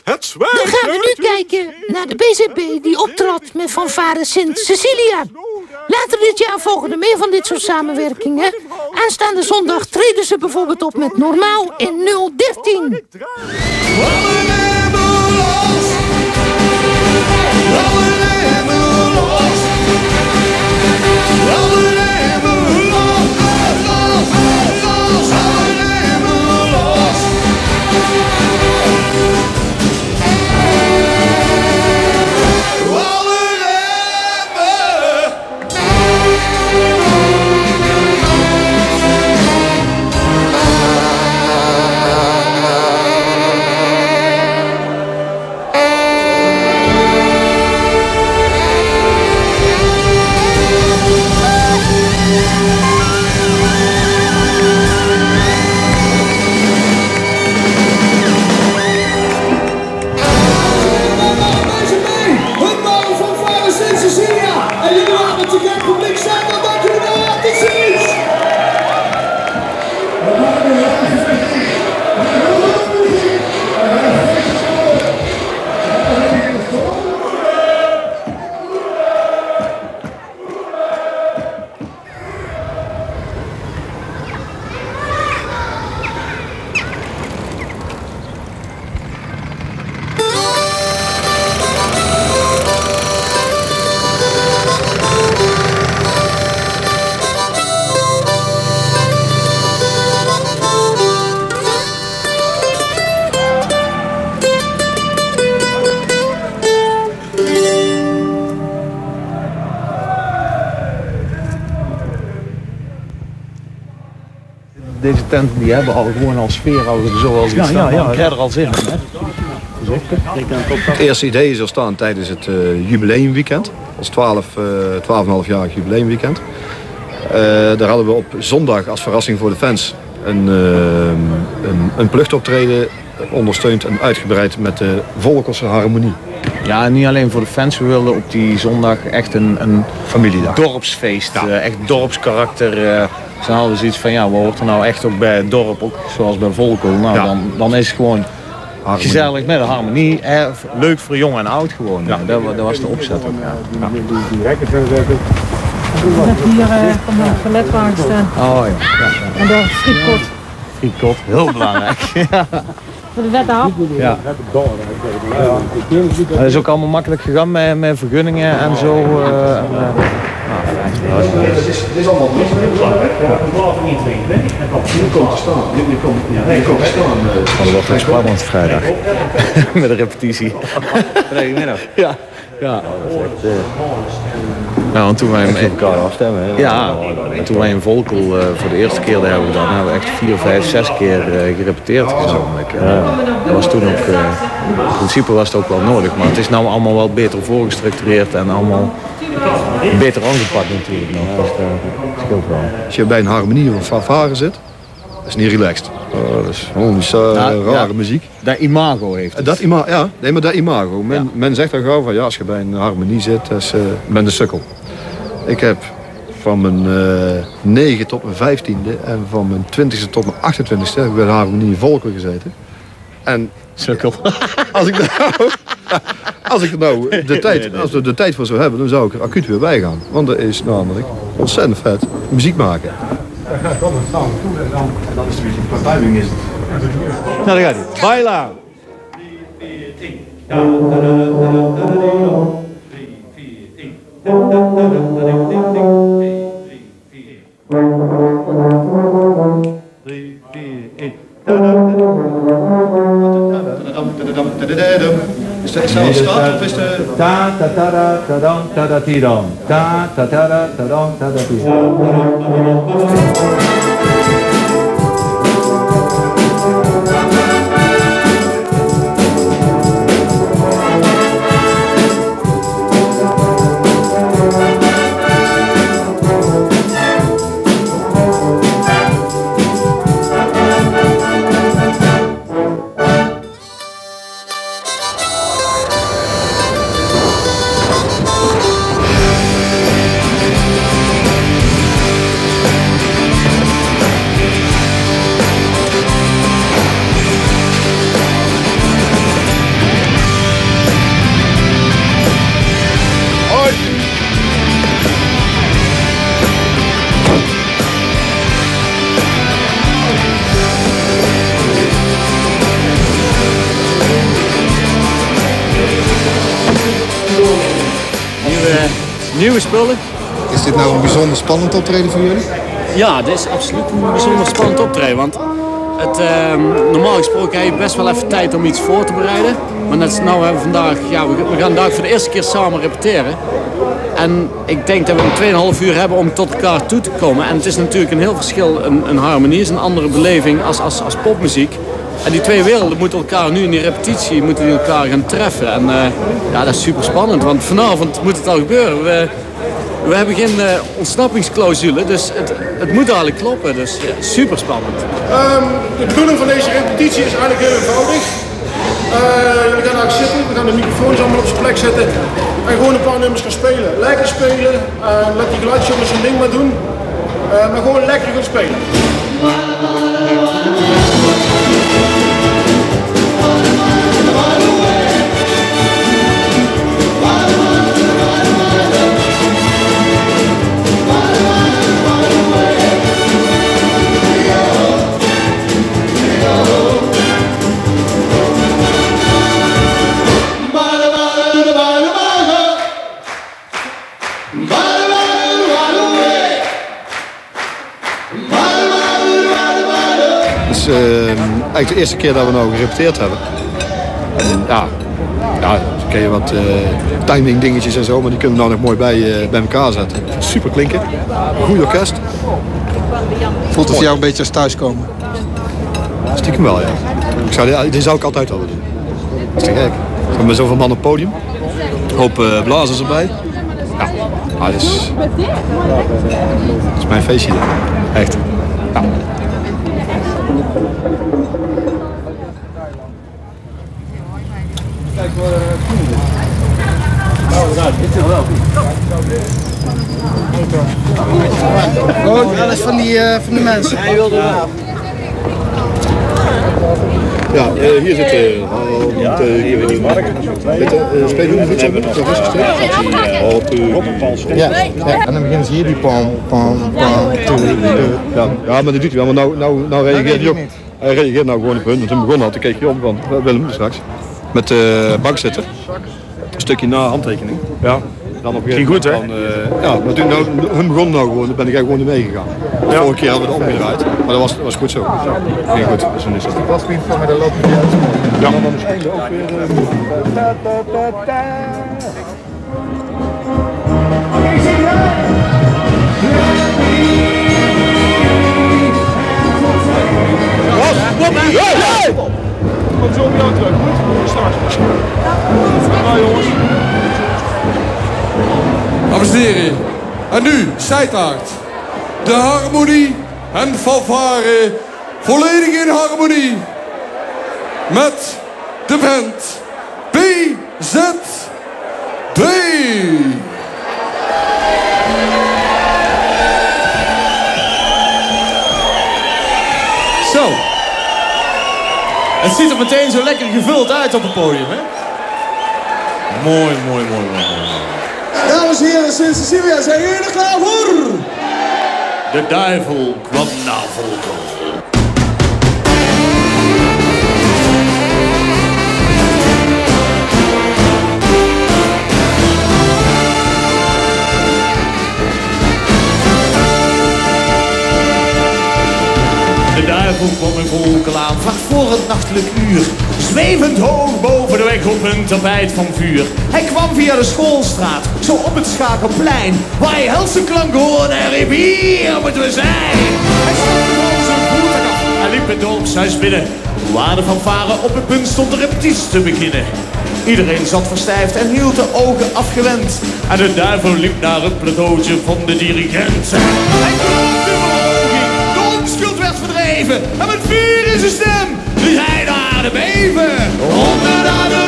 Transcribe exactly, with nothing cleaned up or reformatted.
Dan gaan we nu kijken naar de B Z B die optrad met fanfare Sint Cecilia. Later dit jaar volgen er meer van dit soort samenwerkingen. Aanstaande zondag treden ze bijvoorbeeld op met Normaal in nul dertien. Deze tenten die hebben al gewoon al sfeerhouden zoals die ja, staan. Ja, ja, ik krijg er al zin in. Het eerste idee is er staan tijdens het uh, jubileumweekend. Als twaalf, uh, twaalf komma vijf-jarig jubileumweekend. Uh, daar hadden we op zondag als verrassing voor de fans een, uh, een, een pluchtoptreden ondersteund en uitgebreid met de Volkelse Harmonie. Ja, niet alleen voor de fans. We wilden op die zondag echt een, een familiedag. Dorpsfeest. Ja. Uh, echt dorpskarakter. Uh, Ze hadden zoiets van, ja, wat hoort er nou echt ook bij het dorp, ook zoals bij Volkel. Nou, ja. dan, dan is het gewoon harmonie. Gezellig met een harmonie. Eh, leuk voor jong en oud gewoon. Ja. Dat, dat was de opzet ook. Ja. Ja. Ik heb hier uh, van de verletwagen staan. Oh ja. ja, ja. En de frietkot. Frietkot, heel belangrijk. Ja. Voor de wethap. Ja. Het is ook allemaal makkelijk gegaan met, met vergunningen en zo. Uh, en, uh, nou, het is, het is allemaal niet nu komt te staan. Nu komt nu komt te staan. Dat wordt echt spannend vrijdag. Met een repetitie. Vrijdagmiddag. Ja. Ja. Ja, want toen wij elkaar afstemmen. Hè? Ja, en toen wij in Volkel uh, voor de eerste keer daar hebben gedaan, hebben we echt vier, vijf, zes keer uh, gerepeteerd gezamenlijk. Ja. Dat was toen ook, uh, in principe was het ook wel nodig, maar het is nou allemaal wel beter voorgestructureerd en allemaal beter aangepakt natuurlijk. Ja, dat scheelt wel. Als je bij een harmonie of fanfare zit, dat is niet relaxed. Oh, dat is gewoon die uh, ja, rare ja, muziek. Dat imago heeft het. Dat ima ja, nee, maar dat imago. Men, ja. men zegt dan gauw van ja, als je bij een harmonie zit, is, uh, ben de sukkel. Ik heb van mijn uh, negen tot mijn vijftiende en van mijn twintigste tot mijn achtentwintigste heb ik bij de harmonie in Volkel gezeten. En sukkel. Als ik nou, als ik nou de tijd, als we de tijd voor zou hebben, dan zou ik er acuut weer bij gaan. Want dat is namelijk ontzettend vet muziek maken. Dan gaat het altijd staan toe en dan, en dan is het weer qua timing is het. Nou, daar gaat hij. Baila! Is dat hetzelfde staat of is de... Ta ta ta ta ta dam ta ta ti dam. Ta ta ta ta ta dam ta ta ti dam. uh, nieuwe spullen. Is dit nou een bijzonder spannend optreden voor jullie? Ja, dit is absoluut een bijzonder spannend optreden. Want het, uh, normaal gesproken heb je best wel even tijd om iets voor te bereiden. Maar net nou hebben we vandaag, ja, we, we gaan vandaag voor de eerste keer samen repeteren. En ik denk dat we een twee komma vijf uur hebben om tot elkaar toe te komen. En het is natuurlijk een heel verschil, een, een harmonie is een andere beleving als, als, als popmuziek. En die twee werelden moeten elkaar nu in die repetitie moeten die elkaar gaan treffen. En uh, ja, dat is super spannend, want vanavond moet het al gebeuren. We, we hebben geen uh, ontsnappingsclausule, dus het, het moet eigenlijk kloppen. Dus ja, super spannend. Um, de bedoeling van deze repetitie is eigenlijk heel eenvoudig. Uh, we gaan eigenlijk zitten, we gaan de microfoons allemaal op zijn plek zetten en gewoon een paar nummers gaan spelen. Lekker spelen, uh, let die geluidsjongens zijn ding maar doen, uh, maar gewoon lekker gaan spelen. Uh, eigenlijk de eerste keer dat we nou gerepeteerd hebben. En ja, ja, dan ken je wat uh, timing dingetjes en zo, maar die kunnen we nou nog mooi bij, uh, bij elkaar zetten. Super klinken, goed orkest. Voelt het jou een beetje als thuiskomen? Stiekem wel, ja. Ik zou, dit zou ik altijd wel doen. Dat is te gek. We hebben met zoveel man op het podium. Een hoop uh, blazers erbij. Ja, ah, dit is, dit is mijn feestje. Echt. Ja. Oh, alles van die, uh, van die mensen. Hij wilde wel. Ja, uh, hier zit uh, ja, hier weer die Mark. Met de uh, spelen we hebben nog rustig stil. Ja, ja, en dan beginnen ze hier die pam, pam, pam. Ja, ja, maar dat doet hij wel. Maar nou, nou, nou reageert hij ook. Hij reageert nou gewoon op hun. Toen begon had, toen keek je om van Willem straks. Met de uh, bank zitten. Een stukje na handtekening. Ja. Dan op een gegeven moment. Ging goed, hè? Uh, ja, maar toen nou, hun begon nou gewoon, dan ben ik gewoon mee gegaan. De ja. vorige keer hadden we het omgedraaid, maar dat was, dat was goed zo. Ging goed, dus dan is het. Was vriend van mij, dat loopt niet uit. Ja, maar dan is het ook weer. Kom maar! Kom zo op jou terug, goed? Start. Ja, jongens. Dames en heren, en nu, zijtaart. De harmonie en fanfare, volledig in harmonie. Met de band B Z B. Zo. Het ziet er meteen zo lekker gevuld uit op het podium, hè? Mooi, mooi, mooi, mooi, mooi. Dames en heren, Sint Cecilia, zijn jullie er klaar voor? De duivel kwam naar Volkel. De duivel kwam in Volkel aan, vlak voor het nachtelijk uur. Zwevend hoog boven de weg op een tapijt van vuur. Hij kwam via de schoolstraat, zo op het Schakenplein, waar hij helse klanken hoorde en riep, hier moeten we zijn. Hij stapte van zijn voertuig af en liep het dorpshuis binnen, waar de fanfare op het punt stond de repetitie te beginnen. Iedereen zat verstijfd en hield de ogen afgewend. En de duivel liep naar het plateautje van de dirigent. Hij klopte de verhoging, de onschuld werd verdreven. En met vuur in zijn stem liet hij de aarde beven. Onder de